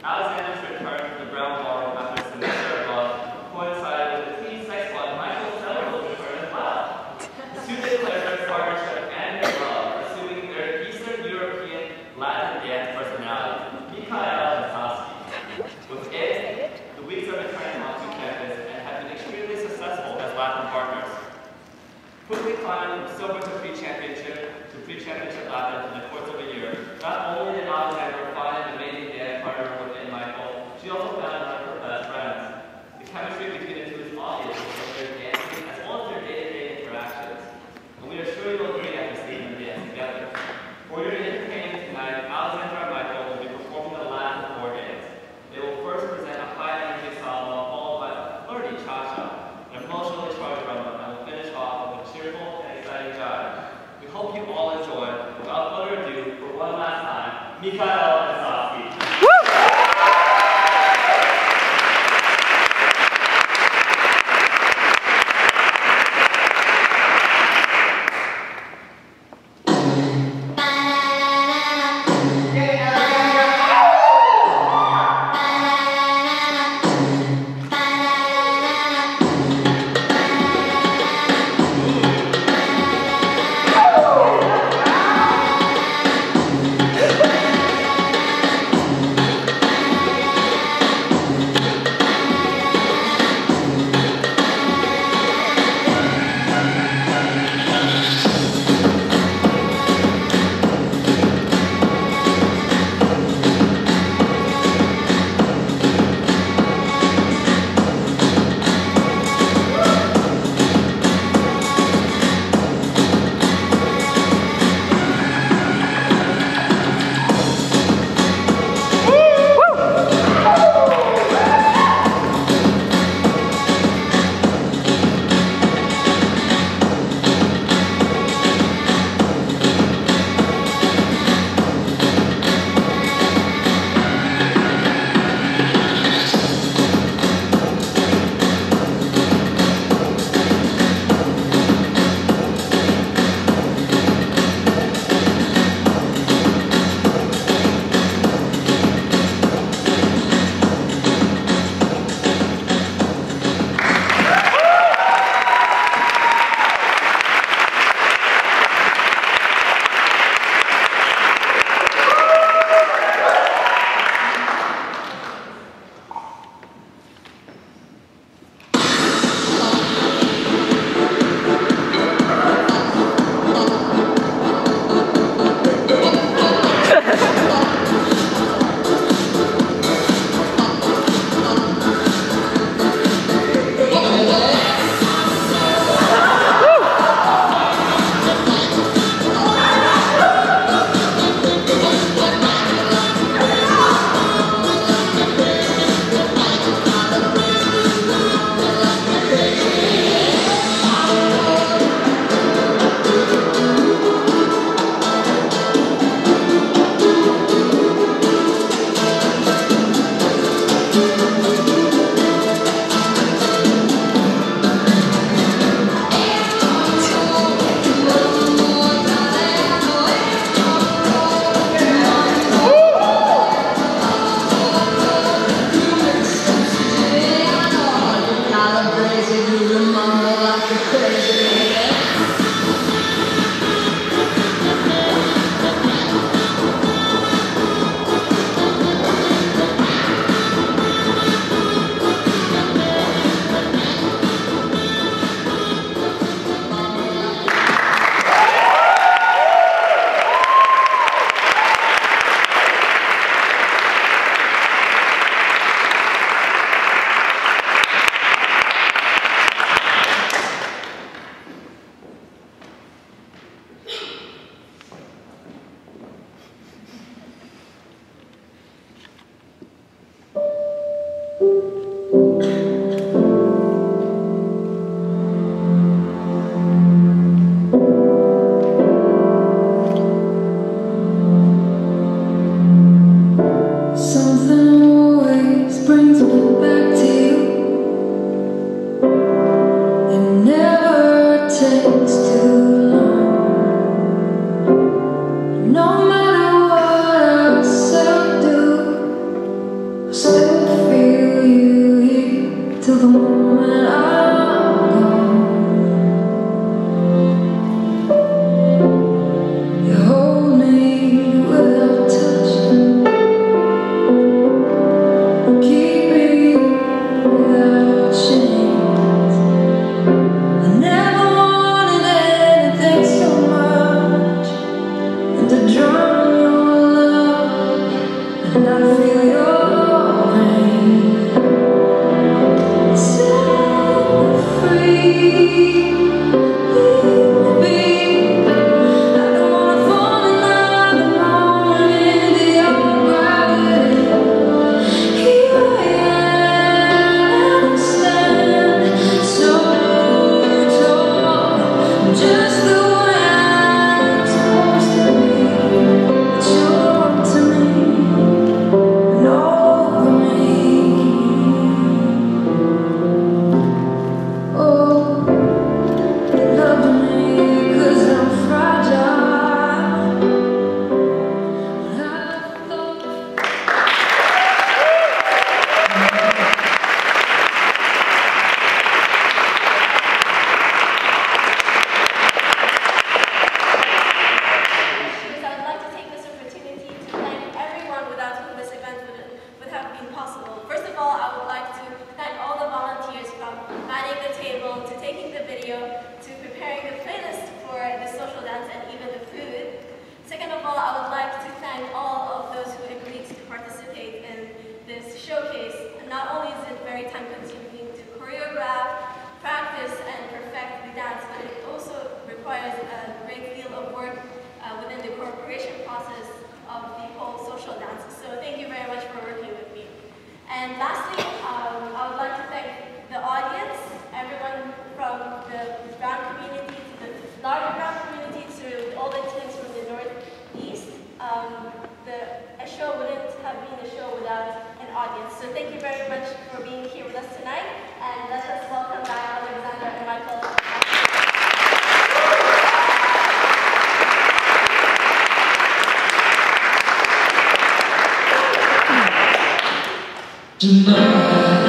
Alexander's return to the Brown Ballroom after a semester above coincided with the teen sex bot Michael Sutherland's return as well. The two declared their partnership and their love, pursuing their Eastern European Latin dance personality, Mikhail and Saskia. With it, the weeks are returning onto campus and have been extremely successful as Latin partners. Quickly climbing from silver to pre-championship Latin in the course of a year, not only did Alexander find an amazing dance partner within Michael, she also found her best friends. The chemistry between the two is obvious from their dancing as well as their day-to-day interactions. And we are sure you'll agree after seeing them dance together. For your entertainment tonight, Alexander and Michael will be performing the Latin floor dance. They will first present a high-energy samba followed by a flirty cha-cha, an emotionally charged rumba, and will finish off with a cheerful and exciting jive. We hope you all enjoy. Without further ado, for one last time, Mikhail and Saskia. and I feel your rain. Set free, leave me. I don't wanna fall another moment into your gravity. Here I am, stand so tall, just the way I'm supposed to be. But you're up to me and over me. Oh, you love me 'cause I'm fragile. I thought I'd like to take this opportunity to thank everyone without whom this event would have been possible. First of all, I would like to thank all the volunteers from manning the table, to taking the video, to preparing the playlist for the social dance and even the food. Second of all, I would like to thank all of those who agreed to participate in this showcase. Not only is it very time-consuming to choreograph, practice, and perfect the dance, but it also requires a great deal of work within the incorporation process of the whole social dance. So thank you very much for working with me. And lastly, I would like to thank the audience, everyone from the Brown community to the larger Brown community to all the teams from the Northeast. A show wouldn't have been a show without an audience. So thank you very much for being here with us tonight, and let us welcome back Alexander and Michael. tonight.